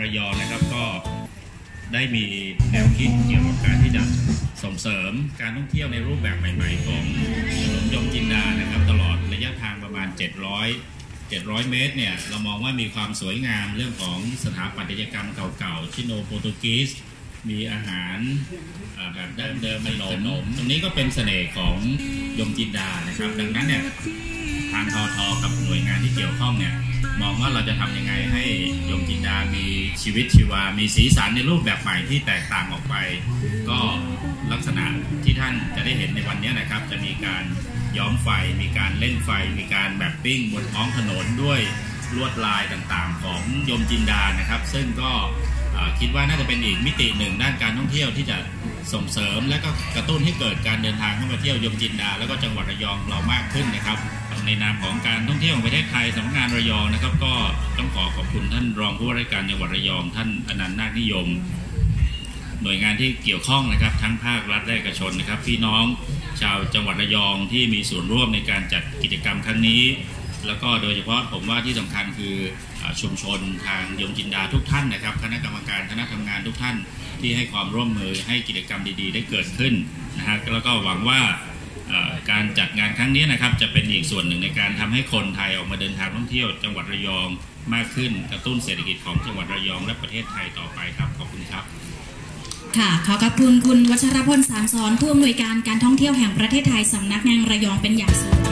ระยองนะครับก็ได้มีแนวคิดเกี่ยวกับการที่จะส่งเสริมการท่องเที่ยวในรูปแบบใหม่ๆของถนนยมจินดานะครับตลอดระยะทางประมาณ700 เมตรเนี่ยเรามองว่ามีความสวยงามเรื่องของสถาปัตยกรรมเก่าๆชิโนโปรตุกีสมีอาหารแบบดั้งเดิมขนมตรงนี้ก็เป็นเสน่ห์ของยมจินดานะครับดังนั้นเนี่ยทางทท.กับหน่วยงานที่เกี่ยวข้องเนี่ยมองว่าเราจะทำยังไงให้ยมจินดามีชีวิตชีวามีสีสันในรูปแบบใหม่ที่แตกต่างออกไปก็ลักษณะที่ท่านจะได้เห็นในวันนี้นะครับจะมีการย้อมไฟมีการเล่นไฟมีการแบบปิ้งบนท้องถนนด้วยลวดลายต่างๆของยมจินดานะครับซึ่งก็คิดว่าน่าจะเป็นอีกมิติหนึ่งด้านการท่องเที่ยวที่จะส่งเสริมและก็กระตุ้นให้เกิดการเดินทางเข้ามาเที่ยวยมจินดาแล้วก็จังหวัดระยองเรามากขึ้นนะครับในนามของการท่องเที่ยวของประเทศไทยสำนักงานระยองนะครับก็ต้องขอบคุณท่านรองผู้ว่าราชการจังหวัดระยองท่านอนันต์นาคนิยมหน่วยงานที่เกี่ยวข้องนะครับทั้งภาครัฐและเอกชนนะครับพี่น้องชาวจังหวัดระยองที่มีส่วนร่วมในการจัดกิจกรรมครั้งนี้แล้วก็โดยเฉพาะผมว่าที่สำคัญคือชุมชนทางยมจินดาทุกท่านนะครับคณะกรรมการคณะทำงานทุกท่านที่ให้ความร่วมมือให้กิจกรรมดีๆได้เกิดขึ้นนะฮะแล้วก็หวังว่าการจัดงานครั้งนี้นะครับจะเป็นอีกส่วนหนึ่งในการทำให้คนไทยออกมาเดินทางท่องเที่ยวจังหวัดระยองมากขึ้นกระตุ้นเศรษฐกิจของจังหวัดระยองและประเทศไทยต่อไปครับขอบคุณครับค่ะขอขอบคุณคุณวัชรพล สารสอนผู้อำนวยการการท่องเที่ยวแห่งประเทศไทยสำนักงานระยองเป็นอย่างสูง